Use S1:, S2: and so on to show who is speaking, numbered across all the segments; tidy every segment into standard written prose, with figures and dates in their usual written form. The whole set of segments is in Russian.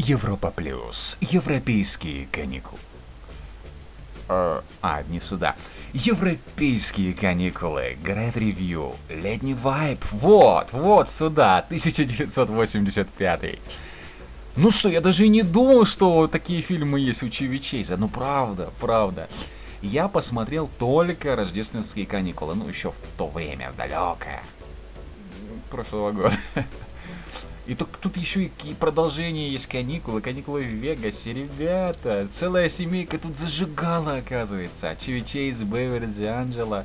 S1: Европа плюс. Европейские каникулы. Не сюда. Европейские каникулы. Great Review. Летний вайб. Вот сюда. 1985. Ну что, я даже и не думал, что такие фильмы есть у Чеви Чейза. Ну правда. Я посмотрел только рождественские каникулы. Ну еще в то время, в далекое. Прошлого года. И тут еще и продолжение есть каникулы в Вегасе, ребята. Целая семейка тут зажигала, оказывается. Чеви Чейз, Беверли, Анджела.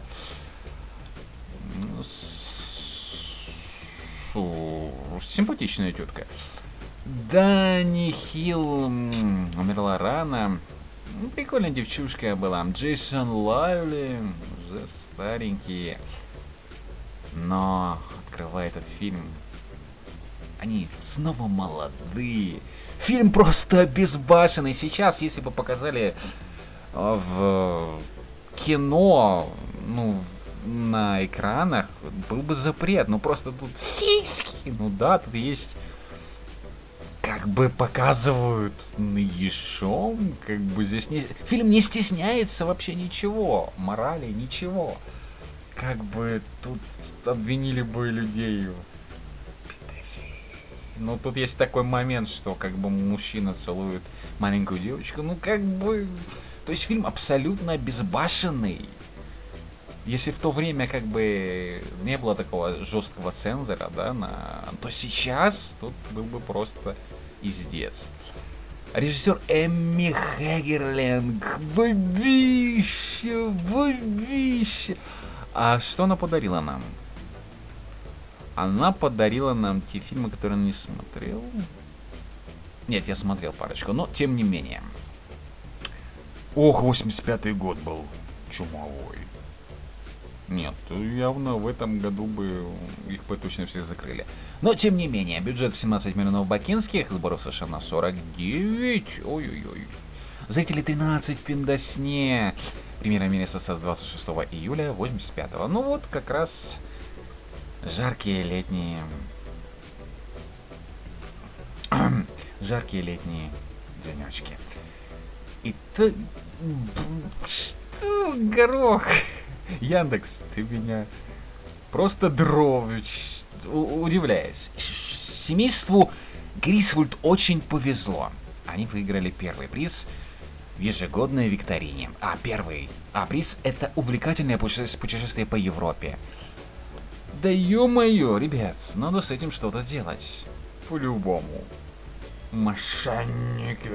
S1: Симпатичная тетка. Дани Хилл умерла рано. Прикольная девчушка была. Джейсон Лайвли, уже старенькие. Но, открывая этот фильм, они снова молодые. Фильм просто обезбашенный. Сейчас, если бы показали в кино, на экранах, был бы запрет. Ну просто тут сиськи. Ну да, тут есть... Как бы показывают нагишом, как бы здесь не... Фильм не стесняется вообще ничего. Морали, ничего. Как бы тут обвинили бы людей... Ну, тут есть такой момент, что как бы мужчина целует маленькую девочку. Ну, как бы... То есть фильм абсолютно обезбашенный. Если в то время как бы не было такого жесткого цензора, да, то сейчас тут был бы просто издец. Режиссер Эмми Хэгерленг. Бабище. А что она подарила нам? Она подарила нам те фильмы, которые я не смотрел. Нет, я смотрел парочку, но тем не менее. Ох, 85-й год был чумовой. Нет, явно в этом году бы их бы точно все закрыли. Но тем не менее, бюджет 17 миллионов бакинских, сборов США на 49. Ой-ой-ой. Зрители 13 в Пиндосне. Премьера в мире состоялась 26 июля 85-го. Ну вот, как раз... Жаркие летние денечки. И то... Что, горох? Яндекс, ты меня просто дровишь, удивляюсь. Семейству Грисвольд очень повезло. Они выиграли первый приз в ежегодной викторине. Приз — это увлекательное путешествие по Европе. Да ё-моё, ребят, надо с этим что-то делать. По-любому. Мошенники.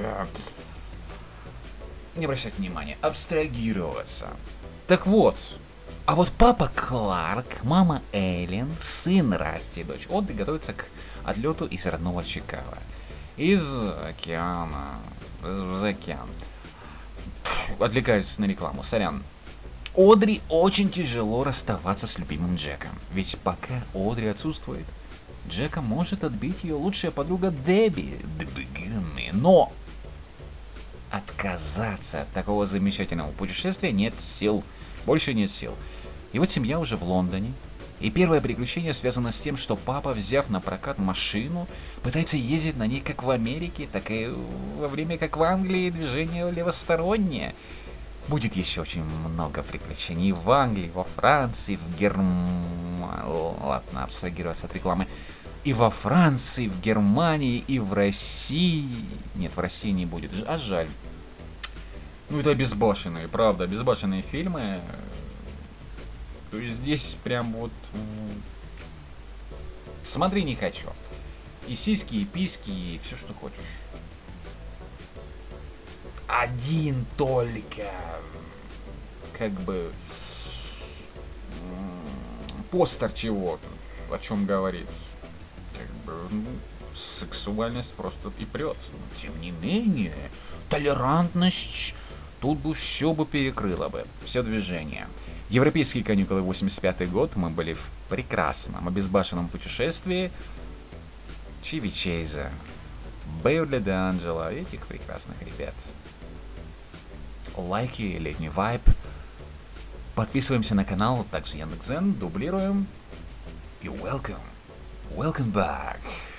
S1: Не обращать внимания, абстрагироваться. Так вот. А вот папа Кларк, мама Эллен, сын Расти, дочь Одри готовятся к отлету из родного Чикаго. Из океана. В океан. Отвлекаюсь на рекламу, сорян. Одри очень тяжело расставаться с любимым Джеком. Ведь пока Одри отсутствует, Джека может отбить ее лучшая подруга Дебби. Но отказаться от такого замечательного путешествия нет сил. Больше нет сил. И вот семья уже в Лондоне. И первое приключение связано с тем, что папа, взяв на прокат машину, пытается ездить на ней как в Америке, так и во время как в Англии движение левостороннее. Будет еще очень много приключений в Англии, во Франции, в Германии. Ладно, абстрагироваться от рекламы. И во Франции, в Германии, и в России. Нет, в России не будет. А жаль. Ну, это обезбашенные, правда, обезбашенные фильмы. То есть здесь прям вот... Смотри, не хочу. И сиськи, и письки, и все, что хочешь. Один только, как бы, постер чего-то, о чем говорит. Как бы, сексуальность просто и прет. Но, тем не менее, толерантность тут бы все бы перекрыло бы, все движение. Европейские каникулы, 85-й год, мы были в прекрасном, обезбашенном путешествии Чеви Чейза, Беверли Д'Анджело, этих прекрасных ребят. Лайки, летний вайб. Подписываемся на канал, также Яндекс.Зен, дублируем. И welcome back.